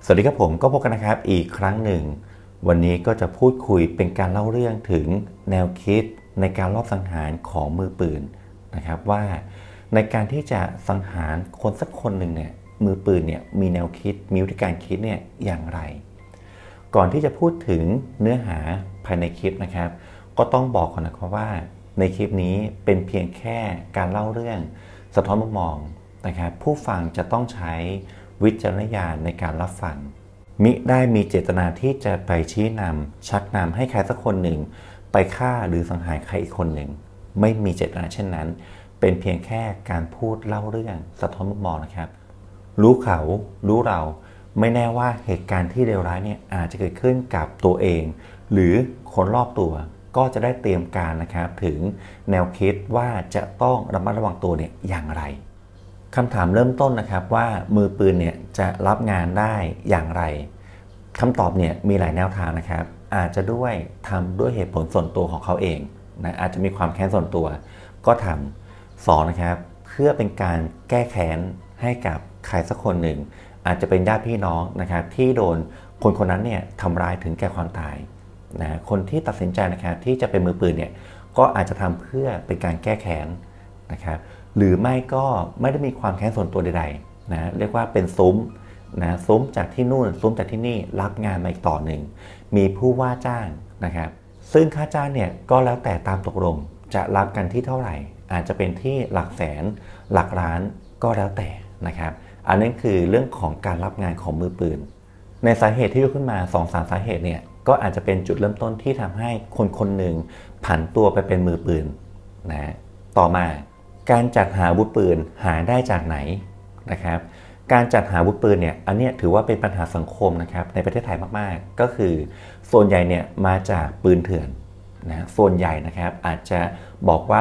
สวัสดีครับผมก็พบกันนะครับอีกครั้งหนึ่งวันนี้ก็จะพูดคุยเป็นการเล่าเรื่องถึงแนวคิดในการลอบสังหารของมือปืนนะครับว่าในการที่จะสังหารคนสักคนหนึ่งเนี่ยมือปืนเนี่ยมีแนวคิดมีวิธีการคิดเนี่ยอย่างไรก่อนที่จะพูดถึงเนื้อหาภายในคลิปนะครับก็ต้องบอกก่อนนะครับว่าในคลิปนี้เป็นเพียงแค่การเล่าเรื่องสะท้อนมุมมองนะครับผู้ฟังจะต้องใช้วิจารณญาณในการรับฟังมิได้มีเจตนาที่จะไปชี้นำชักนำให้ใครสักคนหนึ่งไปฆ่าหรือสังหารใครอีกคนหนึ่งไม่มีเจตนาเช่นนั้นเป็นเพียงแค่การพูดเล่าเรื่องสะท้อนมุมมองนะครับรู้เขารู้เราไม่แน่ว่าเหตุการณ์ที่เลวร้ายเนี่ยอาจจะเกิดขึ้นกับตัวเองหรือคนรอบตัวก็จะได้เตรียมการนะครับถึงแนวคิดว่าจะต้องระมัดระวังตัวเนี่ยอย่างไรคำถามเริ่มต้นนะครับว่ามือปืนเนี่ยจะรับงานได้อย่างไรคำตอบเนี่ยมีหลายแนวทางนะครับอาจจะทำด้วยเหตุผลส่วนตัวของเขาเองนะอาจจะมีความแค้นส่วนตัวก็ทำสองนะครับเพื่อเป็นการแก้แค้นให้กับใครสักคนหนึ่งอาจจะเป็นญาติพี่น้องนะครับที่โดนคนนั้นเนี่ยทำร้ายถึงแก่ความตายนะคนที่ตัดสินใจนะครับที่จะเป็นมือปืนเนี่ยก็อาจจะทำเพื่อเป็นการแก้แค้นนะครับหรือไม่ก็ไม่ได้มีความแค้นส่วนตัวใดๆนะเรียกว่าเป็นซุ้มนะซุ้มจากที่นู่นซุ้มจากที่นี่รับงานมาอีกต่อหนึ่งมีผู้ว่าจ้างนะครับซึ่งค่าจ้างเนี่ยก็แล้วแต่ตามตกลงจะรับกันที่เท่าไหร่อาจจะเป็นที่หลักแสนหลักล้านก็แล้วแต่นะครับอันนี้คือเรื่องของการรับงานของมือปืนในสาเหตุที่ยกขึ้นมา 2-3 สาเหตุเนี่ยก็อาจจะเป็นจุดเริ่มต้นที่ทำให้คนคนหนึ่งผันตัวไปเป็นมือปืนนะต่อมาการจัดหาอาวุธปืนหาได้จากไหนนะครับการจัดหาอาวุธปืนเนี่ยอันนี้ถือว่าเป็นปัญหาสังคมนะครับในประเทศไทยมากๆก็คือส่วนใหญ่เนี่ยมาจากปืนเถื่อนนะส่วนใหญ่นะครับอาจจะบอกว่า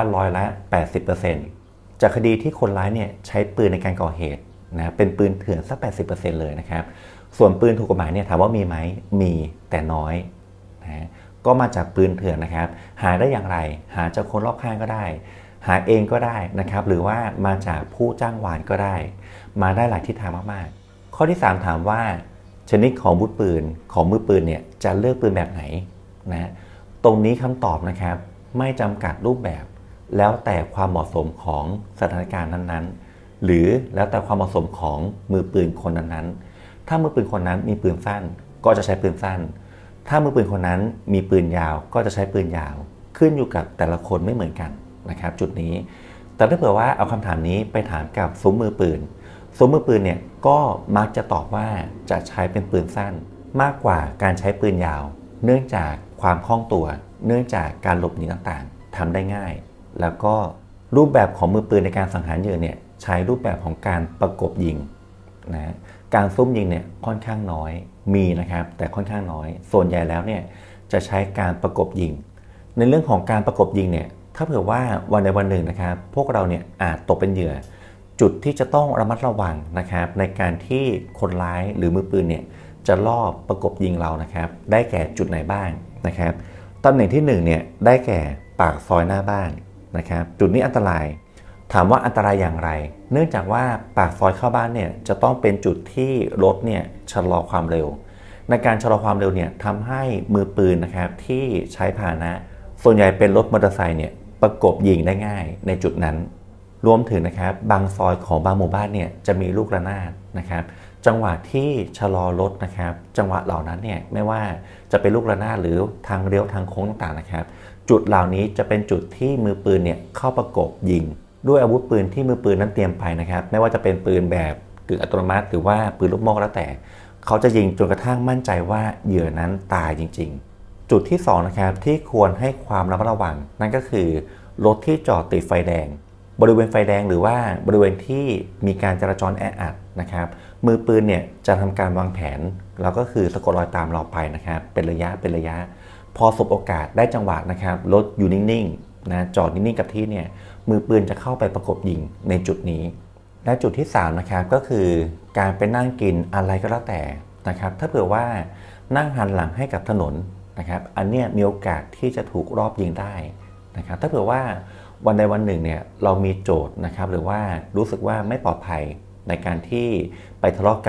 80%จากคดีที่คนร้ายเนี่ยใช้ปืนในการก่อเหตุนะเป็นปืนเถื่อนสัก 80% เลยนะครับส่วนปืนถูกกฎหมายเนี่ยถามว่ามีไหมมีแต่น้อยนะก็มาจากปืนเถื่อนนะครับหาได้อย่างไรหาจากคนรอบข้างก็ได้หาเองก็ได้นะครับหรือว่ามาจากผู้จ้างวานก็ได้มาได้หลายทิศทางมากๆข้อที่3ถามว่าชนิดของอาวุธปืนของมือปืนเนี่ยจะเลือกปืนแบบไหนนะตรงนี้คำตอบนะครับไม่จำกัดรูปแบบแล้วแต่ความเหมาะสมของสถานการณ์นั้นๆหรือแล้วแต่ความเหมาะสมของมือปืนคนนั้นๆถ้ามือปืนคนนั้นมีปืนสั้นก็จะใช้ปืนสั้นถ้ามือปืนคนนั้นมีปืนยาวก็จะใช้ปืนยาวขึ้นอยู่กับแต่ละคนไม่เหมือนกันนะครับจุดนี้แต่ถ้าเผื่อว่าเอาคำถามนี้ไปถามกับซุ้มมือปืนเนี่ยก็มักจะตอบว่าจะใช้เป็นปืนสั้นมากกว่าการใช้ปืนยาวเนื่องจากความคล่องตัวเนื่องจากการหลบหนีต่างๆทำได้ง่ายแล้วก็รูปแบบของมือปืนในการสังหารเหยื่อเนี่ยใช้รูปแบบของการประกบยิงนะการซุ่มยิงเนี่ยค่อนข้างน้อยมีนะครับแต่ค่อนข้างน้อยส่วนใหญ่แล้วเนี่ยจะใช้การประกบยิงในเรื่องของการประกบยิงเนี่ยถ้าเผื่อว่าวันใดวันหนึ่งนะครับพวกเราเนี่ยอาจตกเป็นเหยื่อจุดที่จะต้องระมัดระวังนะครับในการที่คนร้ายหรือมือปืนเนี่ยจะลอบประกบยิงเรานะครับได้แก่จุดไหนบ้างนะครับตำแหน่งที่1เนี่ยได้แก่ปากซอยหน้าบ้านนะครับจุดนี้อันตรายถามว่าอันตรายอย่างไรเนื่องจากว่าปากซอยเข้าบ้านเนี่ยจะต้องเป็นจุดที่รถเนี่ยชะลอความเร็วในการชะลอความเร็วเนี่ยทำให้มือปืนนะครับที่ใช้พาหนะส่วนใหญ่เป็นรถมอเตอร์ไซค์เนี่ยประกบยิงได้ง่ายในจุดนั้นรวมถึงนะครับบางซอยของบางหมู่บ้านเนี่ยจะมีลูกระนาดนะครับจังหวะที่ชะลอรถนะครับจังหวะเหล่านั้นเนี่ยไม่ว่าจะเป็นลูกระนาดหรือทางเลี้ยวทางโค้งต่างๆนะครับจุดเหล่านี้จะเป็นจุดที่มือปืนเนี่ยเข้าประกบยิงด้วยอาวุธปืนที่มือปืนนั้นเตรียมไปนะครับไม่ว่าจะเป็นปืนแบบกึ่งอัตโนมัติหรือว่าปืนลูกโม่แล้วแต่เขาจะยิงจนกระทั่งมั่นใจว่าเหยื่อนั้นตายจริงๆจุดที่2นะครับที่ควรให้ความระมัดระวังนั่นก็คือรถที่จอดติดไฟแดงบริเวณไฟแดงหรือว่าบริเวณที่มีการจราจรแออัดนะครับมือปืนเนี่ยจะทำการวางแผนแล้วก็คือสะกดรอยตามเราไปนะครับเป็นระยะพอสบโอกาสได้จังหวะนะครับรถอยู่นิ่งๆนะจอดนิ่งๆกับที่เนี่ยมือปืนจะเข้าไปประกบยิงในจุดนี้และจุดที่3นะครับก็คือการไปนั่งกินอะไรก็แล้วแต่นะครับถ้าเผื่อว่านั่งหันหลังให้กับถนนนะครับอันเนี้ยมีโอกาสที่จะถูกรอบยิงได้นะครับถ้าเผื่อว่าวันใดวันหนึ่งเนี่ยเรามีโจทย์นะครับหรือว่ารู้สึกว่าไม่ปลอดภัยในการที่ไปทะเลาะกับ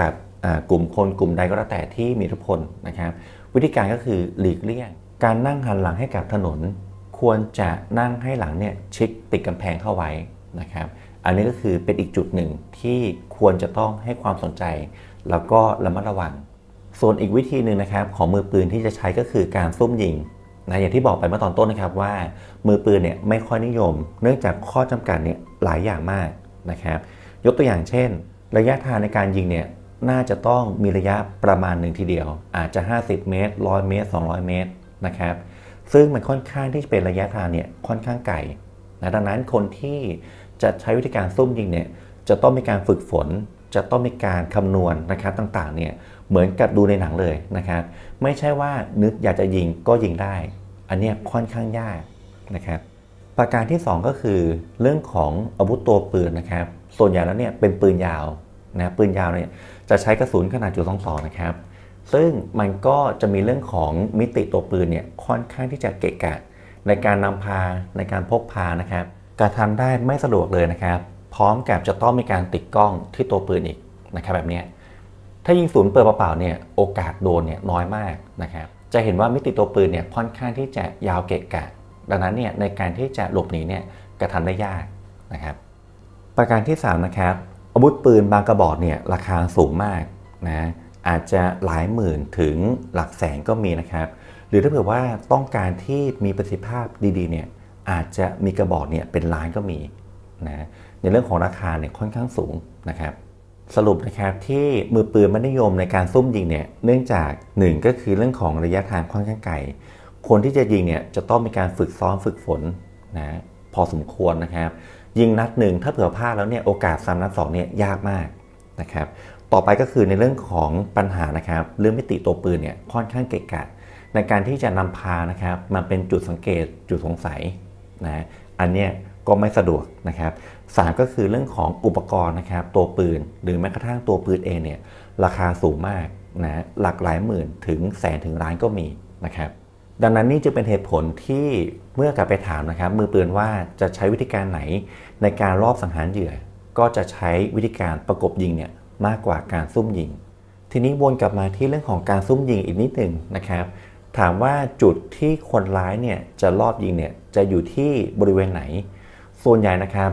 กลุ่มคนกลุ่มใดก็แล้วแต่ที่มีอิทธิพลนะครับวิธีการก็คือหลีกเลี่ยงการนั่งหันหลังให้กับถนนควรจะนั่งให้หลังเนี่ยชิดติดกำแพงเข้าไว้นะครับอันนี้ก็คือเป็นอีกจุดหนึ่งที่ควรจะต้องให้ความสนใจแล้วก็ระมัดระวังส่วนอีกวิธีหนึ่งนะครับของมือปืนที่จะใช้ก็คือการซุ่มยิงนะอย่างที่บอกไปเมื่อตอนต้นนะครับว่ามือปืนเนี่ยไม่ค่อยนิยมเนื่องจากข้อจำกัดเนี่ยหลายอย่างมากนะครับยกตัวอย่างเช่นระยะทางในการยิงเนี่ยน่าจะต้องมีระยะประมาณหนึ่งทีเดียวอาจจะ50 เมตร100 เมตร200 เมตรนะครับซึ่งมันค่อนข้างที่จะเป็นระยะทางเนี่ยค่อนข้างไกลนะดังนั้นคนที่จะใช้วิธีการซุ่มยิงเนี่ยจะต้องมีการฝึกฝนจะต้องมีการคำนวณนะครับต่างๆเนี่ยเหมือนกับดูในหนังเลยนะครับไม่ใช่ว่านึกอยากจะยิงก็ยิงได้อันนี้ค่อนข้างยากนะครับประการที่2ก็คือเรื่องของอาวุธตัวปืนนะครับส่วนใหญ่แล้วเนี่ยเป็นปืนยาวนะปืนยาวเนี่ยจะใช้กระสุนขนาด.22นะครับซึ่งมันก็จะมีเรื่องของมิติตัวปืนเนี่ยค่อนข้างที่จะเกะกะในการนำพาในการพกพานะครับกระทำได้ไม่สะดวกเลยนะครับพร้อมกับจะต้องมีการติดกล้องที่ตัวปืนอีกนะครับแบบนี้ถ้ายิงศูนย์เปล่าๆเนี่ยโอกาสโดนเนี่ยน้อยมากนะครับจะเห็นว่ามิติตัวปืนเนี่ยค่อนข้างที่จะยาวเกะกะดังนั้นเนี่ยในการที่จะหลบหนีเนี่ยกระทำได้ยากนะครับประการที่3นะครับอาวุธปืนบางกระบอกเนี่ยราคาสูงมากนะอาจจะหลายหมื่นถึงหลักแสนก็มีนะครับหรือถ้าเผื่อว่าต้องการที่มีประสิทธิภาพดีๆเนี่ยอาจจะมีกระบอกเนี่ยเป็นล้านก็มีนะในเรื่องของราคาเนี่ยค่อนข้างสูงนะครับสรุปนะครับที่มือปืนไม่นิยมในการซุ่มยิงเนี่ยเนื่องจาก1ก็คือเรื่องของระยะทางค่อนข้างไกลคนที่จะยิงเนี่ยจะต้องมีการฝึกซ้อมฝึกฝนนะพอสมควรนะครับยิงนัดหนึ่งถ้าเผื่อพลาดแล้วเนี่ยโอกาสซ้ำนัด2เนี่ยยากมากนะครับต่อไปก็คือในเรื่องของปัญหานะครับเรื่องมิติตัวปืนเนี่ยค่อนข้างเกะกะในการที่จะนำพานะครับมาเป็นจุดสังเกตจุดสงสัยนะอันเนี้ยก็ไม่สะดวกนะครับ3ก็คือเรื่องของอุปกรณ์นะครับตัวปืนหรือแม้กระทั่งตัวปืนเองเนี่ยราคาสูงมากนะหลักหลายหมื่นถึงแสนถึงล้านก็มีนะครับดังนั้นนี่จะเป็นเหตุผลที่เมื่อกลับไปถามนะครับมือปืนว่าจะใช้วิธีการไหนในการลอบสังหารเหยื่อก็จะใช้วิธีการประกบยิงเนี่ยมากกว่าการซุ่มยิงทีนี้วนกลับมาที่เรื่องของการซุ่มยิงอีกนิดหนึ่งนะครับถามว่าจุดที่คนร้ายเนี่ยจะลอบยิงเนี่ยจะอยู่ที่บริเวณไหนส่วนใหญ่นะครับ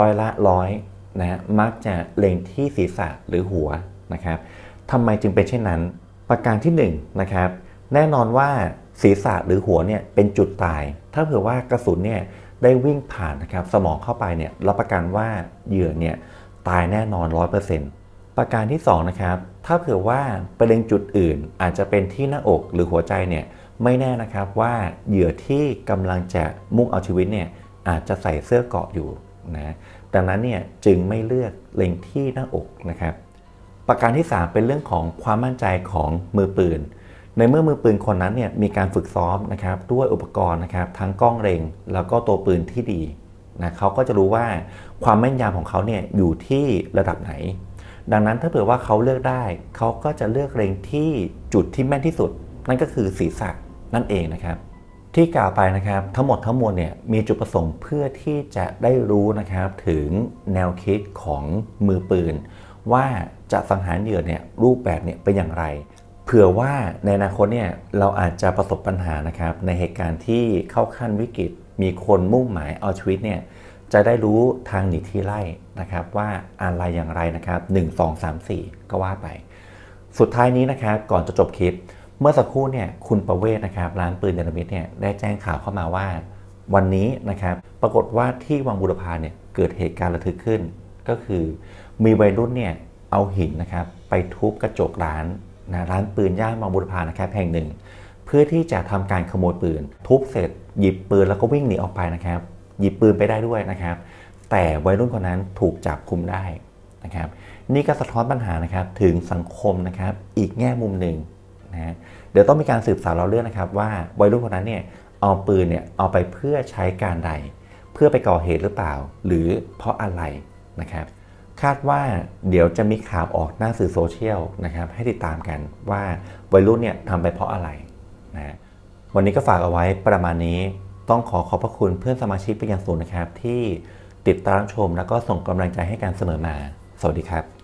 100%นะมักจะเล็งที่ศีรษะหรือหัวนะครับทำไมจึงเป็นเช่นนั้นประการที่1นะครับแน่นอนว่าศีรษะหรือหัวเนี่ยเป็นจุดตายถ้าเผื่อว่ากระสุนเนี่ยได้วิ่งผ่านนะครับสมองเข้าไปเนี่ยรับประกันว่าเหยื่อเนี่ยตายแน่นอน 100%ประการที่2นะครับถ้าเผื่อว่าไปเล็งจุดอื่นอาจจะเป็นที่หน้าอกหรือหัวใจเนี่ยไม่แน่นะครับว่าเหยื่อที่กำลังจะมุ่งเอาชีวิตเนี่ยอาจจะใส่เสื้อเกราะอยู่นะดังนั้นเนี่ยจึงไม่เลือกเล็งที่หน้าอกนะครับประการที่3เป็นเรื่องของความมั่นใจของมือปืนในเมื่อมือปืนคนนั้นเนี่ยมีการฝึกซ้อมนะครับด้วยอุปกรณ์นะครับทั้งกล้องเล็งแล้วก็ตัวปืนที่ดีนะเขาก็จะรู้ว่าความแม่นยำของเขาเนี่ยอยู่ที่ระดับไหนดังนั้นถ้าเผื่อว่าเขาเลือกได้เขาก็จะเลือกเล็งที่จุดที่แม่นที่สุดนั่นก็คือศีรษะนั่นเองนะครับที่กล่าวไปนะครับทั้งหมดทั้งมวลเนี่ยมีจุดประสงค์เพื่อที่จะได้รู้นะครับถึงแนวคิดของมือปืนว่าจะสังหารเหยื่อเนี่ยรูปแบบเนี่ยเป็นอย่างไรเผื่อว่าในอนาคตเนี่ยเราอาจจะประสบปัญหานะครับในเหตุการณ์ที่เข้าขั้นวิกฤตมีคนมุ่งหมายเอาชีวิตเนี่ยจะได้รู้ทางหนีที่ไล่นะครับว่าอะไรอย่างไรนะครับ1 2 3 4ก็ว่าไปสุดท้ายนี้นะครับก่อนจะจบคลิปเมื่อสักครู่เนี่ยคุณประเวศนะครับร้านปืนเดลมิดเนี่ยได้แจ้งข่าวเข้ามาว่าวันนี้นะครับปรากฏว่าที่วังบุรพาเนี่ยเกิดเหตุการณ์ระทึกขึ้นก็คือมีวัยรุ่นเนี่ยเอาหินนะครับไปทุบกระจกร้านปืนย่านวังบุรพานะครับแห่งหนึ่งเพื่อที่จะทำการขโมยปืนทุบเสร็จหยิบปืนแล้วก็วิ่งหนีออกไปนะครับหยิบปืนไปได้ด้วยนะครับแต่วัยรุ่นคนนั้นถูกจับกุมได้นะครับนี่ก็สะท้อนปัญหานะครับถึงสังคมนะครับอีกแง่มุมหนึ่งนะเดี๋ยวต้องมีการสืบสาวเราเรื่องนะครับว่าวัยรุ่นคนนั้นเนี่ยเอาปืนเนี่ยเอาไปเพื่อใช้การใดเพื่อไปก่อเหตุหรือเปล่าหรือเพราะอะไรนะครับคาดว่าเดี๋ยวจะมีข่าวออกหน้าสื่อโซเชียลนะครับให้ติดตามกันว่าวัยรุ่นเนี่ยทำไปเพราะอะไรนะวันนี้ก็ฝากเอาไว้ประมาณนี้ต้องขอบพระคุณเพื่อนสมาชิกเป็นอย่างสูงนะครับที่ติดตามชมแล้วก็ส่งกำลังใจให้กันเสมอมาสวัสดีครับ